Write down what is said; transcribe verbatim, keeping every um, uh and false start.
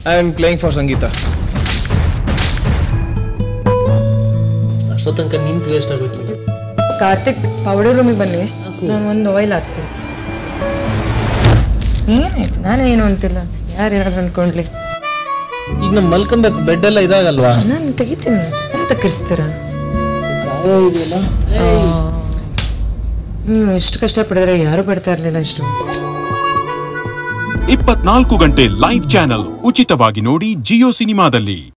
I am playing for Sangeetha. ಅಷ್ಟೊತ್ತನಕ ನಿಂತು waste ಆಗುತ್ತೆ. Karthik powder ರೂಮಿಗೆ ಬನ್ನಿ, ನಾನು ಒಂದು ಆಯಿಲ್ ಹಾಕ್ತೀನಿ. ಏನಾಯ್ತು? ನಾನೇನು ಅಂತಿಲ್ಲ, ಯಾರು ಏನಾದ್ರು ಅನ್ಕೊಂಡ್ಲಿ. ಈಗ ನಮ್ಮ ಮಲ್ಕೊಬೇಕು, ಬೆಡ್ ಎಲ್ಲ ಇದಾಗಲ್ವಾ? ನಾನು ತೆಗಿತೀನಿ, ಎಂತ ಕಿರ್ಸ್ತೀರ? ಹ್ಮ್ ಎಷ್ಟು ಕಷ್ಟಪಡಿದ್ರೆ ಯಾರು ಪಡ್ತಾ ಇರ್ಲಿಲ್ಲ ಇಷ್ಟು. ಇಪ್ಪತ್ನಾಲ್ಕು ಗಂಟೆ ಲೈವ್ ಚಾನೆಲ್ ಉಚಿತವಾಗಿ ನೋಡಿ ಜಿಯೋ ಸಿನಿಮಾದಲ್ಲಿ.